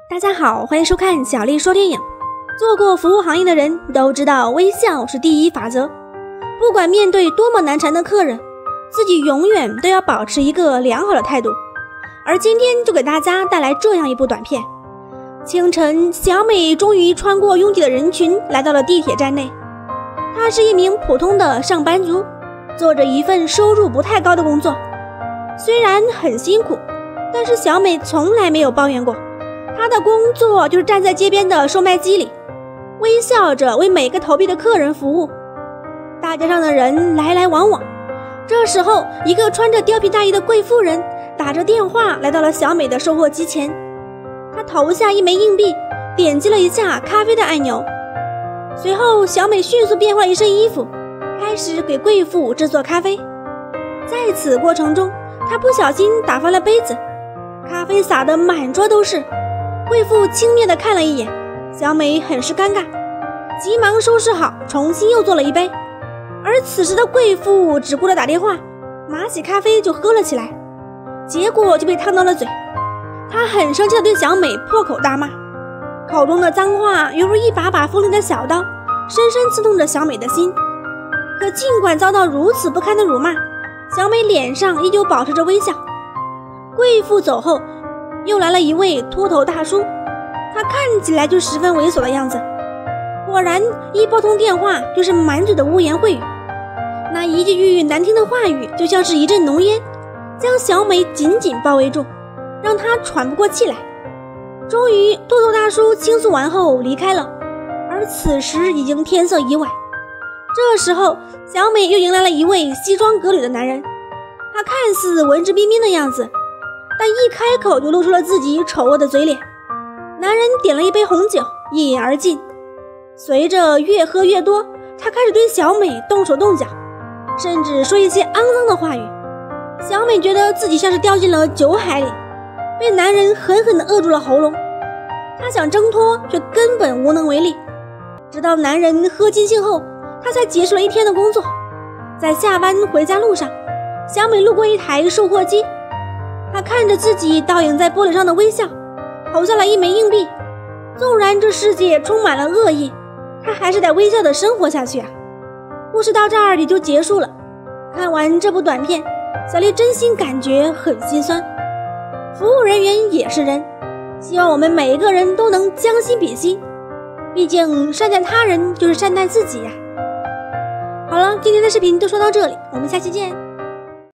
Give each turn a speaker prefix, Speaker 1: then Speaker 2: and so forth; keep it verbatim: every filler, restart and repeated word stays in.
Speaker 1: 大家好，欢迎收看小丽说电影。做过服务行业的人都知道，微笑是第一法则。不管面对多么难缠的客人，自己永远都要保持一个良好的态度。而今天就给大家带来这样一部短片。清晨，小美终于穿过拥挤的人群，来到了地铁站内。她是一名普通的上班族，做着一份收入不太高的工作。虽然很辛苦，但是小美从来没有抱怨过。她的工作就是站在街边的售卖机里，微笑着为每个投币的客人服务。大街上的人来来往往，这时候一个穿着貂皮大衣的贵妇人打着电话来到了小美的售货机前。她投下一枚硬币，点击了一下咖啡的按钮。随后小美迅速变换了一身衣服，开始给贵妇制作咖啡。在此过程中，她不小心打翻了杯子，咖啡洒得满桌都是。贵妇轻蔑地看了一眼，小美很是尴尬，急忙收拾好，重新又做了一杯。而此时的贵妇只顾着打电话，拿起咖啡就喝了起来，结果就被烫到了嘴。她很生气地对小美破口大骂，口中的脏话犹如一把把锋利的小刀，深深刺痛着小美的心。可尽管遭到如此不堪的辱骂，小美脸上依旧保持着微笑。贵妇走后，又来了一位秃头大叔，他看起来就十分猥琐的样子。果然，一拨通电话就是满嘴的污言秽语，那一句句难听的话语就像是一阵浓烟，将小美紧紧包围住，让她喘不过气来。终于，秃头大叔倾诉完后离开了，而此时已经天色已晚。这时候，小美又迎来了一位西装革履的男人，他看似文质彬彬的样子，但一开口就露出了自己丑恶的嘴脸。男人点了一杯红酒，一饮而尽。随着越喝越多，他开始对小美动手动脚，甚至说一些肮脏的话语。小美觉得自己像是掉进了酒海里，被男人狠狠地扼住了喉咙。她想挣脱，却根本无能为力。直到男人喝尽兴后，她才结束了一天的工作。在下班回家路上，小美路过一台售货机，她看着自己倒影在玻璃上的微笑，投下了一枚硬币。纵然这世界充满了恶意，她还是得微笑地生活下去啊。故事到这儿也就结束了。看完这部短片，小丽真心感觉很心酸。服务人员也是人，希望我们每一个人都能将心比心，毕竟善待他人就是善待自己呀。好了，今天的视频就说到这里，我们下期见。